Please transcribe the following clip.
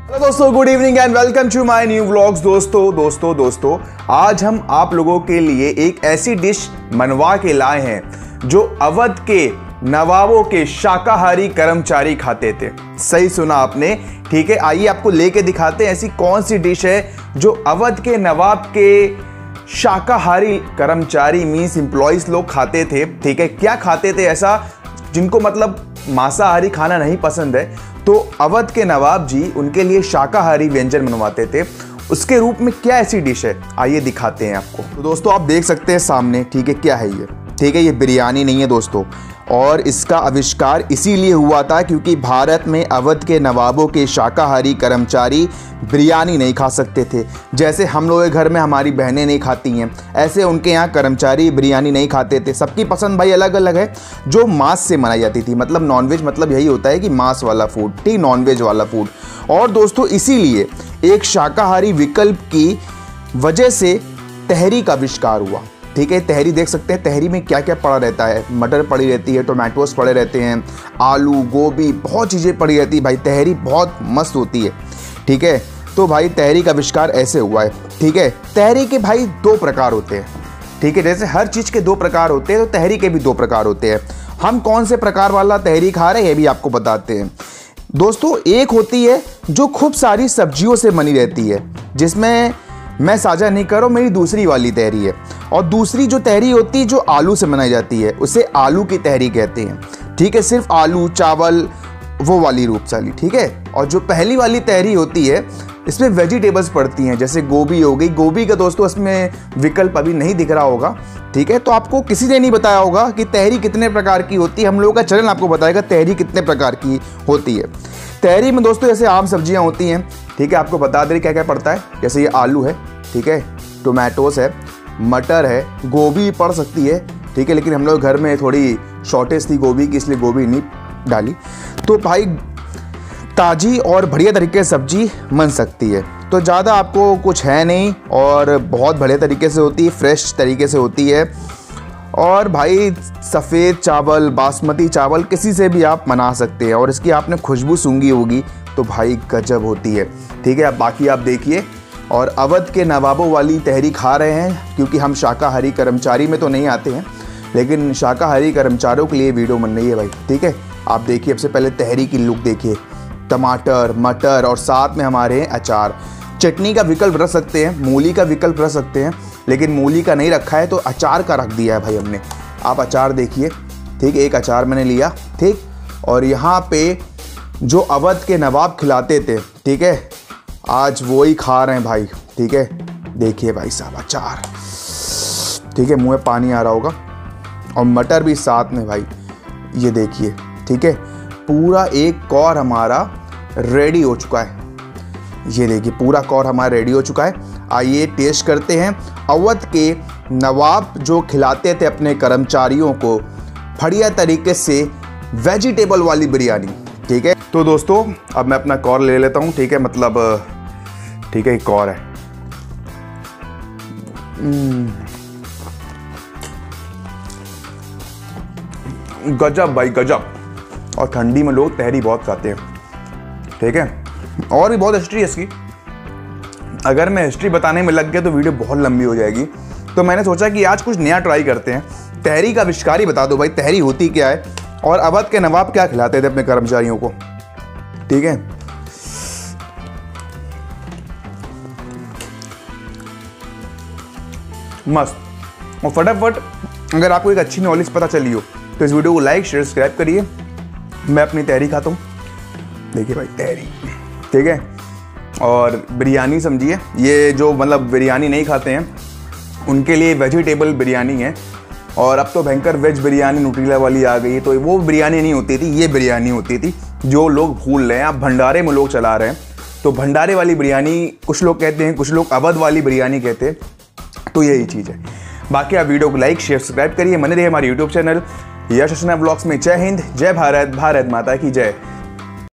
Hello दोस्तों, good evening and welcome to my new vlogs. दोस्तों आज हम आप लोगों के लिए एक ऐसी डिश मनवा के लाए हैं जो अवध के नवाबों के शाकाहारी कर्मचारी खाते थे। सही सुना आपने, ठीक है। आइए आपको लेके दिखाते हैं ऐसी कौन सी डिश है जो अवध के नवाब के शाकाहारी कर्मचारी मीन्स एम्प्लॉइज लोग खाते थे। ठीक है, क्या खाते थे ऐसा जिनको मतलब मांसाहारी खाना नहीं पसंद है, तो अवध के नवाब जी उनके लिए शाकाहारी व्यंजन बनवाते थे। उसके रूप में क्या ऐसी डिश है, आइए दिखाते हैं आपको। तो दोस्तों आप देख सकते हैं सामने, ठीक है, क्या है ये। ठीक है, ये बिरयानी नहीं है दोस्तों, और इसका आविष्कार इसीलिए हुआ था क्योंकि भारत में अवध के नवाबों के शाकाहारी कर्मचारी बिरयानी नहीं खा सकते थे। जैसे हम लोग के घर में हमारी बहनें नहीं खाती हैं, ऐसे उनके यहाँ कर्मचारी बिरयानी नहीं खाते थे। सबकी पसंद भाई अलग अलग है। जो मांस से बनाई जाती थी, मतलब नॉनवेज, मतलब यही होता है कि मांस वाला फूड, ठीक, नॉनवेज वाला फूड। और दोस्तों इसीलिए एक शाकाहारी विकल्प की वजह से तहरी का आविष्कार हुआ। ठीक है, तहरी देख सकते हैं, तहरी में क्या क्या पड़ा रहता है। मटर पड़ी रहती है, टोमेटोस पड़े रहते हैं, आलू, गोभी, बहुत चीज़ें पड़ी रहती है भाई। तहरी बहुत मस्त होती है। ठीक है, तो भाई तहरी का आविष्कार ऐसे हुआ है। ठीक है, तहरी के भाई दो प्रकार होते हैं। ठीक है, जैसे हर चीज़ के दो प्रकार होते हैं, तो तहरी के भी दो प्रकार होते हैं। हम कौन से प्रकार वाला तहरी खा रहे हैं ये भी आपको बताते हैं। दोस्तों एक होती है जो खूब सारी सब्जियों से बनी रहती है, जिसमें मैं साझा नहीं कर रहा हूँ, मेरी दूसरी वाली तहरी है। और दूसरी जो तहरी होती है जो आलू से बनाई जाती है, उसे आलू की तहरी कहते हैं। ठीक है, सिर्फ आलू चावल वो वाली रूपचाली। ठीक है, और जो पहली वाली तहरी होती है इसमें वेजिटेबल्स पड़ती हैं, जैसे गोभी हो गई। गोभी का दोस्तों इसमें विकल्प अभी नहीं दिख रहा होगा। ठीक है, तो आपको किसी ने नहीं बताया होगा कि तहरी कितने प्रकार की होती है। हम लोगों का चैनल आपको बताएगा तहरी कितने प्रकार की होती है। तहरी में दोस्तों जैसे आम सब्जियां होती हैं। ठीक है, आपको बता दें क्या क्या पड़ता है। जैसे ये आलू है, ठीक है, टोमेटोस है, मटर है, गोभी पड़ सकती है। ठीक है, लेकिन हम लोग घर में थोड़ी शॉर्टेज थी गोभी की, इसलिए गोभी नहीं डाली। तो भाई ताज़ी और बढ़िया तरीके से सब्जी बन सकती है। तो ज़्यादा आपको कुछ है नहीं, और बहुत बढ़िया तरीके से होती है, फ्रेश तरीके से होती है। और भाई सफ़ेद चावल, बासमती चावल किसी से भी आप बना सकते हैं, और इसकी आपने खुशबू सूंघी होगी तो भाई गजब होती है। ठीक है, अब बाकी आप देखिए। और अवध के नवाबों वाली तहरी खा रहे हैं क्योंकि हम शाकाहारी कर्मचारी में तो नहीं आते हैं, लेकिन शाकाहारी कर्मचारियों के लिए वीडियो बन रही है भाई। ठीक है, आप देखिए, सबसे पहले तहरी की लुक देखिए। टमाटर, मटर और साथ में हमारे अचार। चटनी का विकल्प रख सकते हैं, मूली का विकल्प रख सकते हैं, लेकिन मूली का नहीं रखा है तो अचार का रख दिया है भाई हमने। आप अचार देखिए। ठीक, एक अचार मैंने लिया। ठीक, और यहाँ पे जो अवध के नवाब खिलाते थे, ठीक है, आज वो ही खा रहे हैं भाई। ठीक है, देखिए भाई साहब अचार। ठीक है, मुंह में पानी आ रहा होगा। और मटर भी साथ में भाई, ये देखिए। ठीक है, पूरा एक कौर हमारा रेडी हो चुका है। ये देखिए, पूरा कौर हमारा रेडी हो चुका है। आइए टेस्ट करते हैं अवध के नवाब जो खिलाते थे अपने कर्मचारियों को बढ़िया तरीके से वेजिटेबल वाली बिरयानी। ठीक है, तो दोस्तों अब मैं अपना कौर ले लेता हूँ। ठीक है, मतलब ठीक है, एक कौर है। गजब भाई गजब। और ठंडी में लोग तहरी बहुत खाते हैं। ठीक है, और भी बहुत हिस्ट्री है इसकी। अगर मैं हिस्ट्री बताने में लग गया तो वीडियो बहुत लंबी हो जाएगी, तो मैंने सोचा कि आज कुछ नया ट्राई करते हैं। तहरी का आविष्कार ही बता दो भाई, तहरी होती क्या है और अवध के नवाब क्या खिलाते थे अपने कर्मचारियों को। ठीक है, मस्त। और फटाफट अगर आपको एक अच्छी नॉलेज पता चली हो तो इस वीडियो को लाइक शेयर सब्सक्राइब करिए। मैं अपनी तहरी खाता हूँ। देखिए भाई तहरी। ठीक है, और बिरयानी समझिए, ये जो मतलब बिरयानी नहीं खाते हैं उनके लिए वेजिटेबल बिरयानी है। और अब तो भयंकर वेज बिरयानी न्यूट्रीला वाली आ गई है, तो वो बिरयानी नहीं होती थी, ये बिरयानी होती थी जो लोग भूल रहे हैं। अब भंडारे में लोग चला रहे हैं, तो भंडारे वाली बिरयानी कुछ लोग कहते हैं, कुछ लोग अवध वाली बिरयानी कहते हैं। तो यही चीज़ है। बाकी आप वीडियो को लाइक शेयर सब्सक्राइब करिए। बने रहिए हमारे यूट्यूब चैनल यश व्लॉग्स में। जय हिंद, जय भारत, भारत माता की जय।